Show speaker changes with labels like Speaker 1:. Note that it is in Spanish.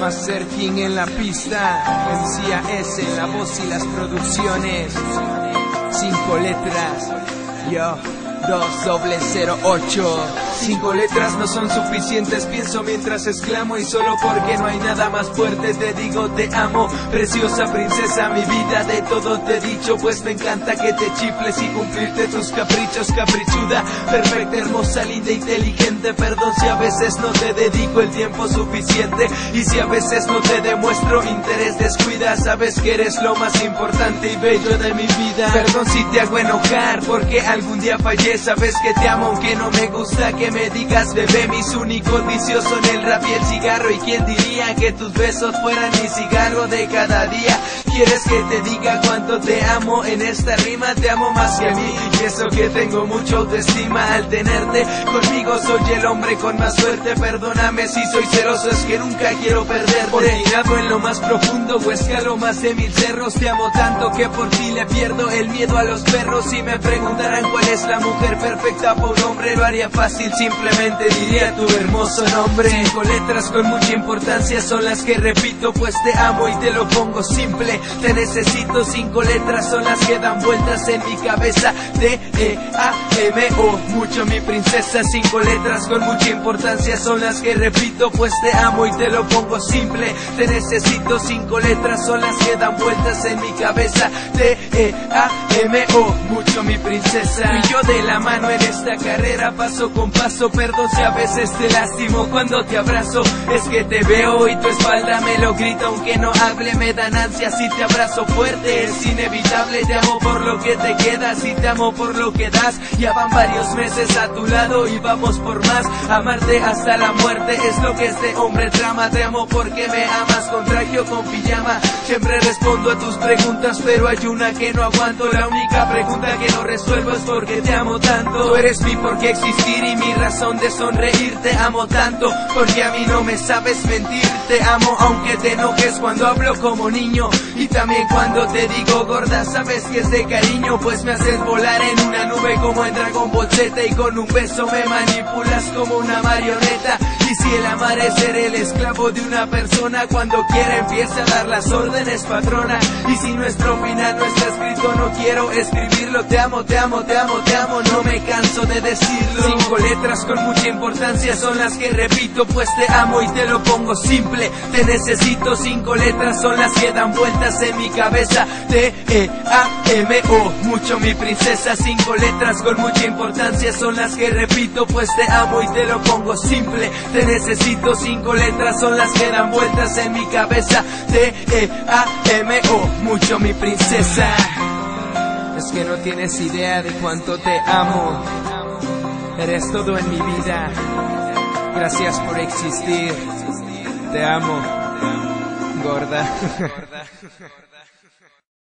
Speaker 1: Master King en la pista, MCAS en la voz y las producciones. 5 letras, yo 2008. 5 letras no son suficientes, pienso mientras exclamo, y solo porque no hay nada más fuerte te digo te amo. Preciosa princesa, mi vida de todo te he dicho, pues me encanta que te chifles y cumplirte tus caprichos. Caprichuda, perfecta, hermosa, linda, inteligente. Perdón si a veces no te dedico el tiempo suficiente, y si a veces no te demuestro interés, descuida. Sabes que eres lo más importante y bello de mi vida. Perdón si te hago enojar porque algún día fallé. Sabes que te amo aunque no me gusta que me digas bebé. Mis únicos vicios son el rap y el cigarro, y quién diría que tus besos fueran mi cigarro de cada día. ¿Quieres que te diga cuánto te amo? En esta rima te amo más que a mí, y eso que tengo mucha autoestima al tenerte conmigo. Soy el hombre con más suerte, perdóname si soy celoso, es que nunca quiero perderte. Ordinado en lo más profundo o escalo más de 1000 cerros. Te amo tanto que por ti le pierdo el miedo a los perros. Si me preguntaran cuál es la mujer perfecta por un hombre, lo haría fácil, simplemente diría tu hermoso nombre. 5 letras con mucha importancia son las que repito, pues te amo y te lo pongo simple. Te necesito, 5 letras son las que dan vueltas en mi cabeza. T-E-A-M-O, mucho mi princesa. 5 letras con mucha importancia son las que repito, pues te amo y te lo pongo simple. Te necesito, 5 letras son las que dan vueltas en mi cabeza. T-E-A-M-O, mucho mi princesa. Tú y yo de la mano en esta carrera, paso con paso. Perdón si a veces te lastimo cuando te abrazo, es que te veo y tu espalda me lo grita. Aunque no hable me dan ansias y te abrazo fuerte, es inevitable. Te amo por lo que te quedas y te amo por lo que das. Ya van varios meses a tu lado y vamos por más. Amarte hasta la muerte es lo que este hombre trama. Te amo porque me amas, con traje o con pijama. Siempre respondo a tus preguntas, pero hay una que no aguanto. La única pregunta que no resuelvo es por qué te amo tanto. Tú eres mi por qué existir y mi razón de sonreír. Te amo tanto porque a mí no me sabes mentir. Te amo aunque te enojes cuando hablo como niño, y también cuando te digo gorda, sabes que es de cariño, pues me haces volar en una nube como en Dragon Ball Z, y con un beso me manipulas como una marioneta. Y si el amar es ser el esclavo de una persona, cuando quiera empieza a dar las órdenes, patrona. Y si nuestro final no está escrito, no quiero escribirlo. Te amo, te amo, te amo, te amo, no me canso de decirlo. 5 letras con mucha importancia son las que repito, pues te amo y te lo pongo simple. Te necesito, 5 letras son las que dan vueltas en mi cabeza. T-E-A-M-O, mucho mi princesa. 5 letras con mucha importancia son las que repito, pues te amo y te lo pongo simple. Te necesito, 5 letras son las que dan vueltas en mi cabeza. T-E-A-M-O, mucho mi princesa. Es que no tienes idea de cuánto te amo. Eres todo en mi vida. Gracias por existir. Te amo, gorda.